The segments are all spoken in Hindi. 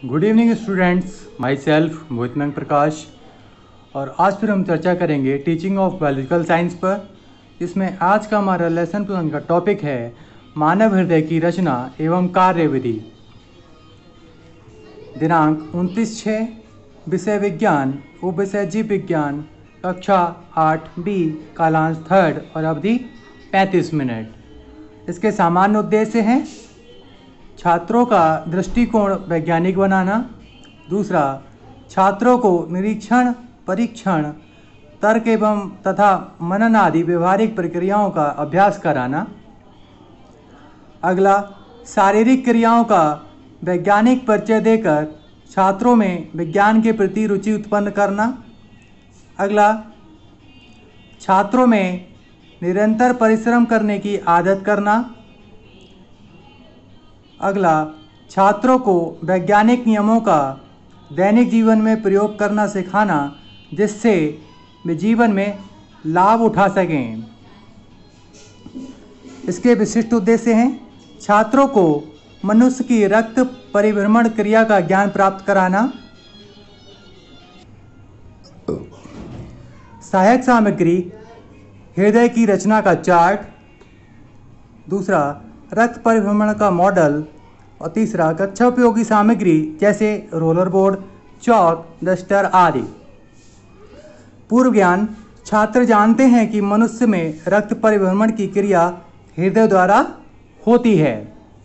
Good evening students, my self Mohit Prakash. और आज फिर हम चर्चा करेंगे टीचिंग ऑफ बायोलॉजिकल साइंस पर। इसमें आज का हमारा लेसन प्लान का टॉपिक है मानव हृदय की रचना एवं कार्यविधि। दिनांक 29/6, विषय विज्ञान, उपविषय जीव विज्ञान, कक्षा 8B, कालांश 3rd और अवधि 35 मिनट। इसके सामान्य उद्देश्य हैं छात्रों का दृष्टिकोण वैज्ञानिक बनाना, दूसरा छात्रों को निरीक्षण, परीक्षण, तर्क एवं तथा मनन आदि व्यवहारिक प्रक्रियाओं का अभ्यास कराना, अगला शारीरिक क्रियाओं का वैज्ञानिक परिचय देकर छात्रों में विज्ञान के प्रति रुचि उत्पन्न करना, अगला छात्रों में निरंतर परिश्रम करने की आदत करना, अगला छात्रों को वैज्ञानिक नियमों का दैनिक जीवन में प्रयोग करना सिखाना जिससे वे जीवन में लाभ उठा सकें। इसके विशिष्ट उद्देश्य हैं छात्रों को मनुष्य की रक्त परिभ्रमण क्रिया का ज्ञान प्राप्त कराना, सहायक सामग्री हृदय की रचना का चार्ट, दूसरा रक्त परिभ्रमण का मॉडल और तीसरा कक्षा उपयोगी सामग्री जैसे रोलर बोर्ड, चौक, डस्टर आदि। पूर्व ज्ञान छात्र जानते हैं कि मनुष्य में रक्त परिभ्रमण की क्रिया हृदय द्वारा होती है।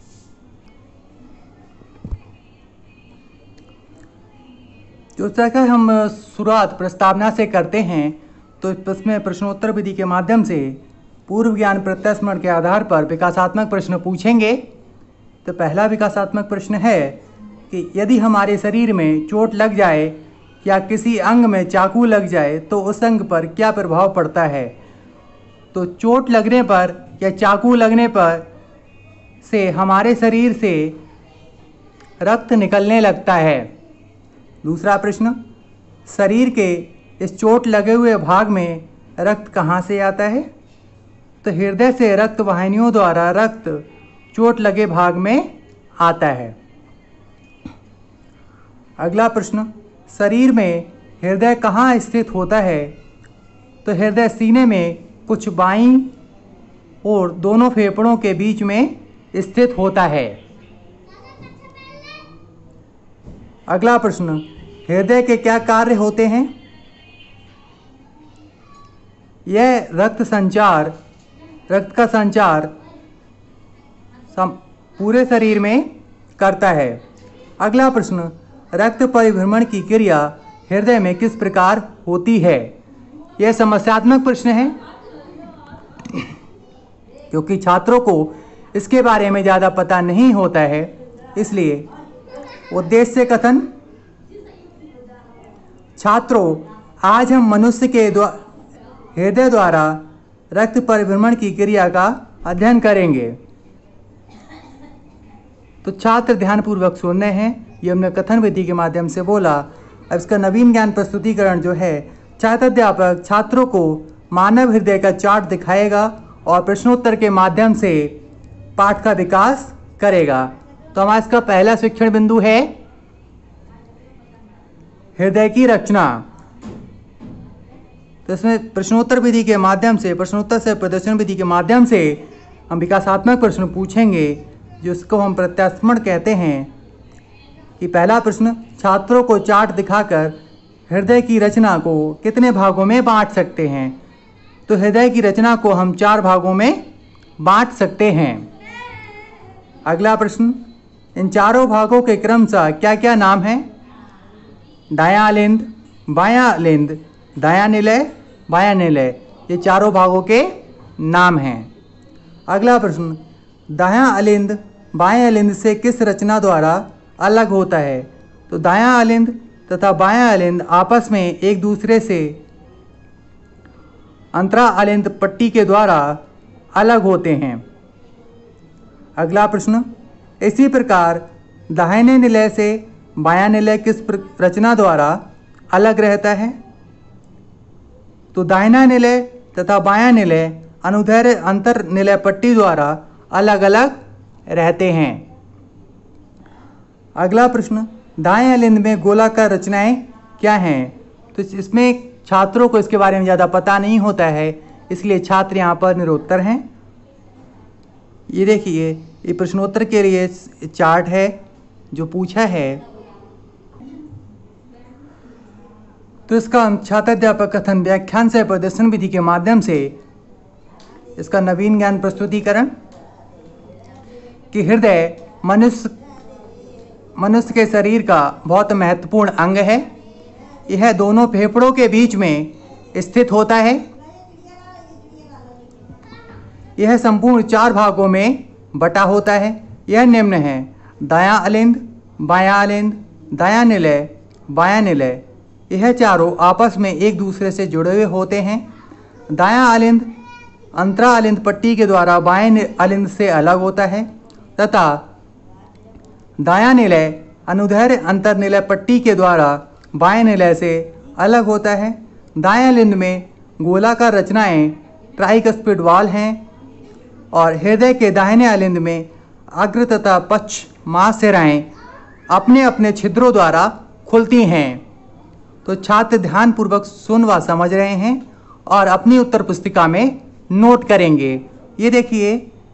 तो जैसे हम शुरुआत प्रस्तावना से करते हैं तो इसमें प्रश्नोत्तर विधि के माध्यम से पूर्व ज्ञान प्रत्यास्मरण के आधार पर विकासात्मक प्रश्न पूछेंगे। तो पहला विकासात्मक प्रश्न है कि यदि हमारे शरीर में चोट लग जाए या किसी अंग में चाकू लग जाए तो उस अंग पर क्या प्रभाव पड़ता है। तो चोट लगने पर या चाकू लगने पर से हमारे शरीर से रक्त निकलने लगता है। दूसरा प्रश्न, शरीर के इस चोट लगे हुए भाग में रक्त कहाँ से आता है। तो हृदय से रक्त वाहिनियों द्वारा रक्त चोट लगे भाग में आता है। अगला प्रश्न, शरीर में हृदय कहाँ स्थित होता है। तो हृदय सीने में कुछ बाईं और दोनों फेफड़ों के बीच में स्थित होता है। अगला प्रश्न, हृदय के क्या कार्य होते हैं। यह रक्त का संचार पूरे शरीर में करता है। अगला प्रश्न, रक्त परिभ्रमण की क्रिया हृदय में किस प्रकार होती है। यह समस्यात्मक प्रश्न है क्योंकि छात्रों को इसके बारे में ज़्यादा पता नहीं होता है। इसलिए उद्देश्य कथन, छात्रों आज हम मनुष्य के हृदय द्वारा रक्त परिभ्रमण की क्रिया का अध्ययन करेंगे। तो छात्र ध्यानपूर्वक सुन रहे हैं, ये हमने कथन विधि के माध्यम से बोला। अब इसका नवीन ज्ञान प्रस्तुतिकरण जो है, छात्राध्यापक छात्रों को मानव हृदय का चार्ट दिखाएगा और प्रश्नोत्तर के माध्यम से पाठ का विकास करेगा। तो हमारा इसका पहला शिक्षण बिंदु है हृदय की रचना। तो इसमें प्रश्नोत्तर विधि के माध्यम से, प्रश्नोत्तर से प्रदर्शन विधि के माध्यम से हम विकासात्मक प्रश्न पूछेंगे जिसको हम प्रत्यास्मरण कहते हैं। कि पहला प्रश्न, छात्रों को चार्ट दिखाकर हृदय की रचना को कितने भागों में बांट सकते हैं। तो हृदय की रचना को हम 4 भागों में बांट सकते हैं। अगला प्रश्न, इन चारों भागों के क्रमशः क्या क्या नाम हैं। दायां अलिंद, बायां अलिंद, दायां निलय, बायां निलय, ये चारों भागों के नाम हैं। अगला प्रश्न, दायां अलिंद बाएं अलिंद से किस रचना द्वारा अलग होता है। तो दायां अलिंद तथा बायां अलिंद आपस में एक दूसरे से अंतरा अलिंद पट्टी के द्वारा अलग होते हैं। अगला प्रश्न, इसी प्रकार दाहिने निलय से बायां निलय किस रचना द्वारा अलग रहता है। तो दाहिना निलय तथा बायां निलय अनुदैर्ध्य अंतर निलय पट्टी द्वारा अलग अलग रहते हैं। अगला प्रश्न, दाएं अलिंद में गोलाकार रचनाएं क्या हैं? तो इसमें छात्रों को इसके बारे में ज़्यादा पता नहीं होता है, इसलिए छात्र यहाँ पर निरुत्तर हैं। ये देखिए, ये प्रश्नोत्तर के लिए चार्ट है जो पूछा है। तो इसका हम छात्राध्यापक कथन व्याख्यान से प्रदर्शन विधि के माध्यम से इसका नवीन ज्ञान प्रस्तुतिकरण कि हृदय मनुष्य के शरीर का बहुत महत्वपूर्ण अंग है। यह दोनों फेफड़ों के बीच में स्थित होता है। यह संपूर्ण 4 भागों में बटा होता है। यह निम्न है: दायां अलिंद, बायां अलिंद, दायां निलय, बायां निलय। यह चारों आपस में एक दूसरे से जुड़े हुए होते हैं। दायां अलिंद अंतरा अलिंद पट्टी के द्वारा बाएं अलिंद से अलग होता है तथा दायां निलय अनुदैर्ध्य अंतर निलय पट्टी के द्वारा बाएं निलय से अलग होता है। दाएं अलिंद में गोलाकार रचनाएं ट्राइकस्पिड वॉल हैं और हृदय के दाहिने अलिंद में अग्र तथा पश्च महाशिराएं अपने अपने छिद्रों द्वारा खुलती हैं। तो छात्र ध्यानपूर्वक सुन व समझ रहे हैं और अपनी उत्तर पुस्तिका में नोट करेंगे। ये देखिए,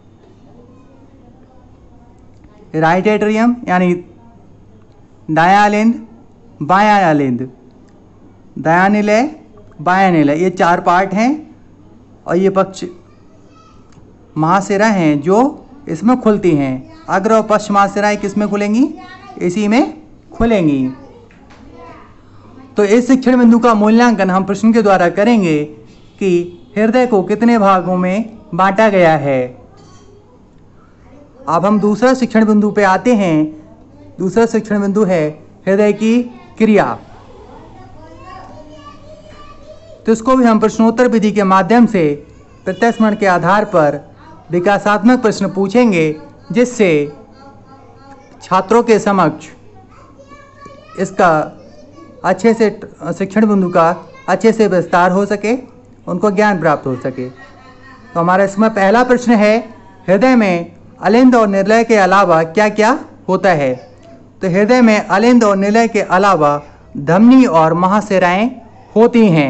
राइट एट्रियम यानी दायां अलिंद, बायां अलिंद, दायां निलय, बायां निलय, ये 4 पार्ट हैं और ये पक्ष महाशिरा हैं जो इसमें खुलती हैं। अग्र और पश्च महाशिराएं किस में खुलेंगी? इसी में खुलेंगी। तो इस शिक्षण बिंदु का मूल्यांकन हम प्रश्न के द्वारा करेंगे कि हृदय को कितने भागों में बांटा गया है। अब हम दूसरा शिक्षण बिंदु पे आते हैं। दूसरा शिक्षण बिंदु है हृदय की क्रिया। तो इसको भी हम प्रश्नोत्तर विधि के माध्यम से प्रत्यास्मरण के आधार पर विकासात्मक प्रश्न पूछेंगे, जिससे छात्रों के समक्ष इसका अच्छे से शिक्षण बिंदु का अच्छे से विस्तार हो सके, उनको ज्ञान प्राप्त हो सके। तो हमारा इसमें पहला प्रश्न है, हृदय में अलिंद और निलय के अलावा क्या क्या होता है? तो हृदय में अलिंद और निलय के अलावा धमनी और महाशिराएं होती हैं।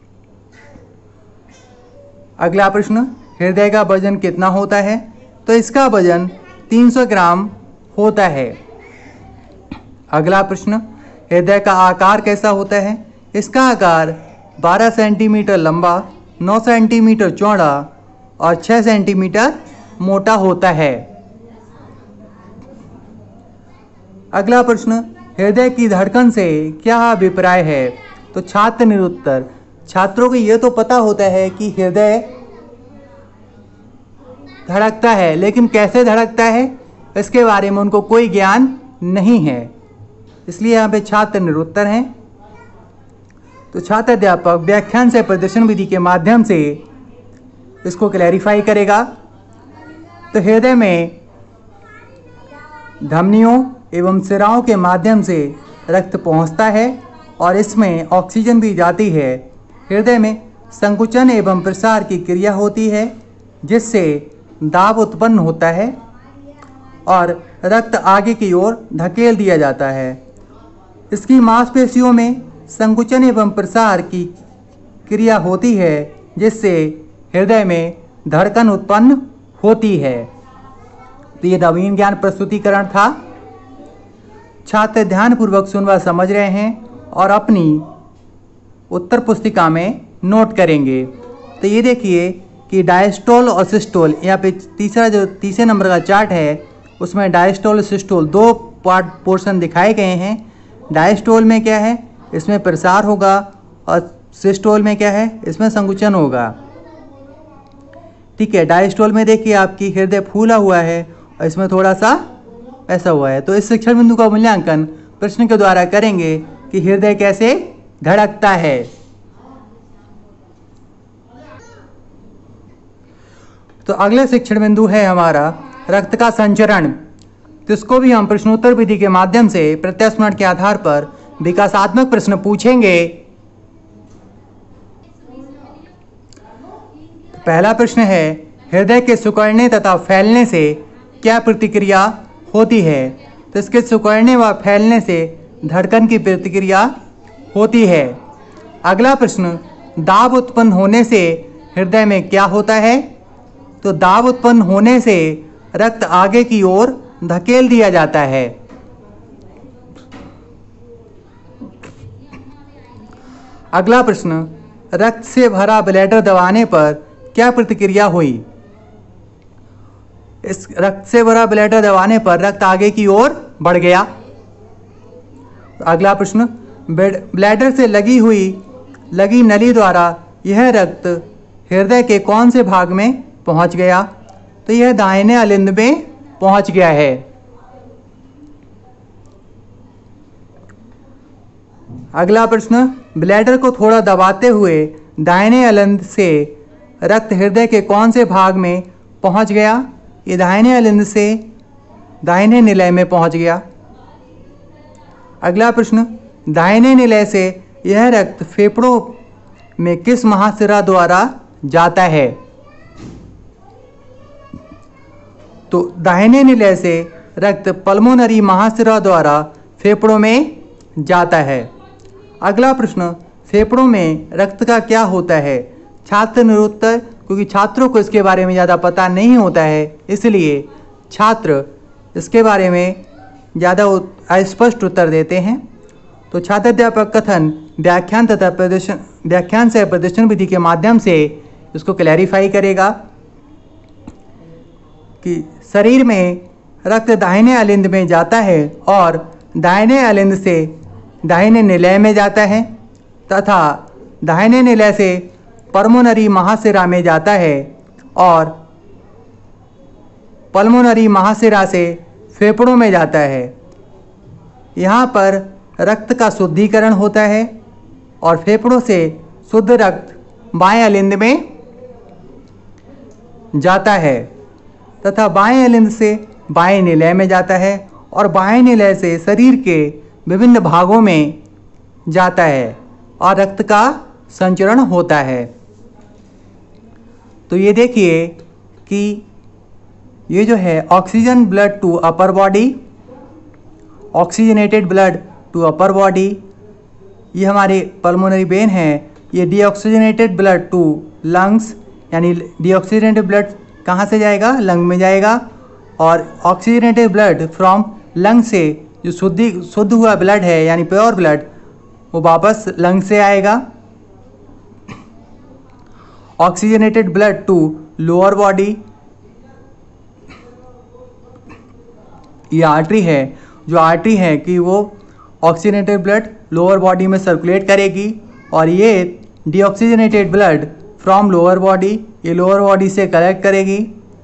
अगला प्रश्न, हृदय का वजन कितना होता है? तो इसका वजन 300 ग्राम होता है। अगला प्रश्न, हृदय का आकार कैसा होता है? इसका आकार 12 सेंटीमीटर लंबा, 9 सेंटीमीटर चौड़ा और 6 सेंटीमीटर मोटा होता है। अगला प्रश्न, हृदय की धड़कन से क्या अभिप्राय है? तो छात्र निरुत्तर। छात्रों को ये तो पता होता है कि हृदय धड़कता है, लेकिन कैसे धड़कता है इसके बारे में उनको कोई ज्ञान नहीं है, इसलिए यहाँ पे छात्र निरुत्तर हैं। तो छात्र अध्यापक व्याख्यान से प्रदर्शन विधि के माध्यम से इसको क्लैरिफाई करेगा। तो हृदय में धमनियों एवं सिराओं के माध्यम से रक्त पहुँचता है और इसमें ऑक्सीजन भी जाती है। हृदय में संकुचन एवं प्रसार की क्रिया होती है, जिससे दाब उत्पन्न होता है और रक्त आगे की ओर धकेल दिया जाता है। इसकी मांसपेशियों में संकुचन एवं प्रसार की क्रिया होती है, जिससे हृदय में धड़कन उत्पन्न होती है। तो ये नवीन ज्ञान प्रस्तुतिकरण था। छात्र ध्यानपूर्वक सुन व समझ रहे हैं और अपनी उत्तर पुस्तिका में नोट करेंगे। तो ये देखिए कि डायस्टोल और सिस्टोल, यहाँ पे तीसरे नंबर का चार्ट है, उसमें डायस्टोल और सिस्टोल 2 पोर्शन दिखाए गए हैं। डायस्टोल में क्या है? इसमें प्रसार होगा और सिस्टोल में क्या है? इसमें संकुचन होगा। ठीक है, डायस्टोल में देखिए आपकी हृदय फूला हुआ है और इसमें थोड़ा सा ऐसा हुआ है। तो इस शिक्षण बिंदु का मूल्यांकन प्रश्न के द्वारा करेंगे कि हृदय कैसे धड़कता है। तो अगला शिक्षण बिंदु है हमारा रक्त का संचरण। तो इसको भी हम प्रश्नोत्तर विधि के माध्यम से प्रत्यास्मरण के आधार पर विकासात्मक प्रश्न पूछेंगे। पहला प्रश्न है, हृदय के सिकुड़ने तथा फैलने से क्या प्रतिक्रिया होती है? तो इसके सिकुड़ने व फैलने से धड़कन की प्रतिक्रिया होती है। अगला प्रश्न, दाब उत्पन्न होने से हृदय में क्या होता है? तो दाब उत्पन्न होने से रक्त आगे की ओर धकेल दिया जाता है। अगला प्रश्न, रक्त से भरा ब्लैडर दबाने पर क्या प्रतिक्रिया हुई? इस रक्त से भरा ब्लैडर दबाने पर रक्त आगे की ओर बढ़ गया। अगला प्रश्न, ब्लैडर से लगी नली द्वारा यह रक्त हृदय के कौन से भाग में पहुंच गया? तो यह दाहिने अलिंद में पहुंच गया है। अगला प्रश्न, ब्लैडर को थोड़ा दबाते हुए दाहिने अलिंद से रक्त हृदय के कौन से भाग में पहुंच गया? ये दाहिने अलिंद से दाहिने निलय में पहुंच गया। अगला प्रश्न, दाहिने निलय से यह रक्त फेफड़ों में किस महाशिरा द्वारा जाता है? तो दाहिने निलय से रक्त पल्मोनरी महाशिरा द्वारा फेफड़ों में जाता है। अगला प्रश्न, फेफड़ों में रक्त का क्या होता है? छात्र निरुत्तर, क्योंकि छात्रों को इसके बारे में ज़्यादा पता नहीं होता है, इसलिए छात्र इसके बारे में ज़्यादा अस्पष्ट उत्तर देते हैं। तो छात्राध्यापक कथन व्याख्यान से प्रदर्शन विधि के माध्यम से इसको क्लैरिफाई करेगा कि शरीर में रक्त दाहिने अलिंद में जाता है और दाहिने अलिंद से दाहिने निलय में जाता है तथा दाहिने निलय से पल्मोनरी महाशिरा में जाता है और पल्मोनरी महाशिरा से फेफड़ों में जाता है। यहाँ पर रक्त का शुद्धिकरण होता है और फेफड़ों से शुद्ध रक्त बाएं अलिंद में जाता है तथा बाएं अलिंद से बाएं निलय में जाता है और बाएं निलय से शरीर के विभिन्न भागों में जाता है और रक्त का संचरण होता है। तो ये देखिए कि ये जो है oxygen blood to upper body, oxygenated blood to upper body, ये हमारे पल्मोनरी वेन है। ये डीऑक्सीजनेटेड ब्लड टू लंग्स, यानी डीऑक्सीजनेटेड ब्लड कहाँ से जाएगा? लंग में जाएगा। और ऑक्सीजनेटेड ब्लड फ्रॉम लंग से जो शुद्ध हुआ ब्लड है यानी प्योर ब्लड, वो वापस लंग से आएगा। Oxygenated blood to lower body, ये आर्टरी है, जो आर्टरी है कि वो ऑक्सीजनेटेड ब्लड लोअर बॉडी में सर्कुलेट करेगी। और ये deoxygenated blood from lower body, ये लोअर बॉडी से कलेक्ट करेगी।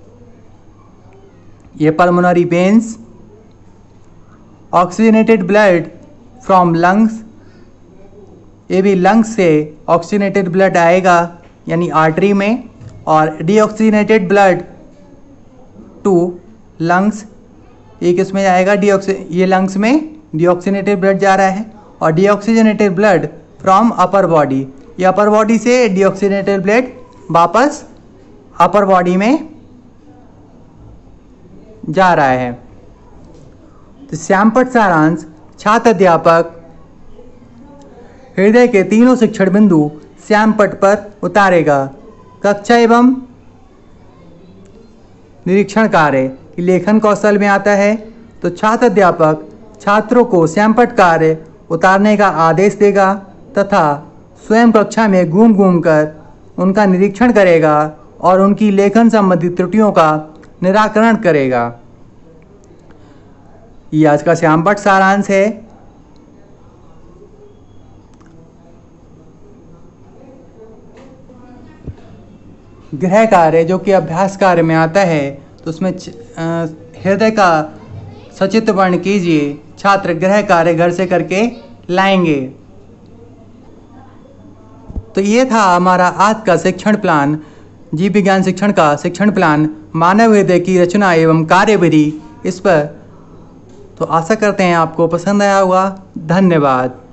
ये pulmonary veins. Oxygenated blood from lungs, ये भी लंग्स से ऑक्सीजनेटेड ब्लड आएगा यानी आर्टरी में। और डीऑक्सीजनेटेड ब्लड टू लंग्स, ये किस में जाएगा? ये लंग्स में डीऑक्सीजनेटेड ब्लड जा रहा है। और deoxygenated blood from upper body, ये अपर बॉडी से डीऑक्सीजनेटेड ब्लड वापस अपर बॉडी में जा रहा है। तो श्यामपट्ट सारांश, छात्र अध्यापक हृदय के तीनों शिक्षण बिंदु श्यामपट्ट पर उतारेगा। कक्षा एवं निरीक्षण कार्य लेखन कौशल में आता है। तो छात्र अध्यापक छात्रों को श्यामपट्ट कार्य उतारने का आदेश देगा तथा स्वयं कक्षा में घूम घूम कर उनका निरीक्षण करेगा और उनकी लेखन संबंधी त्रुटियों का निराकरण करेगा। ये आज का श्यामपट्ट सारांश है। गृह कार्य जो कि अभ्यास कार्य में आता है, तो उसमें हृदय का सचित्र वर्ण कीजिए। छात्र गृह कार्य घर से करके लाएंगे। तो ये था हमारा आज का शिक्षण प्लान, जीव विज्ञान शिक्षण का शिक्षण प्लान, मानव हृदय की रचना एवं कार्यविधि। इस पर तो आशा करते हैं आपको पसंद आया होगा। धन्यवाद।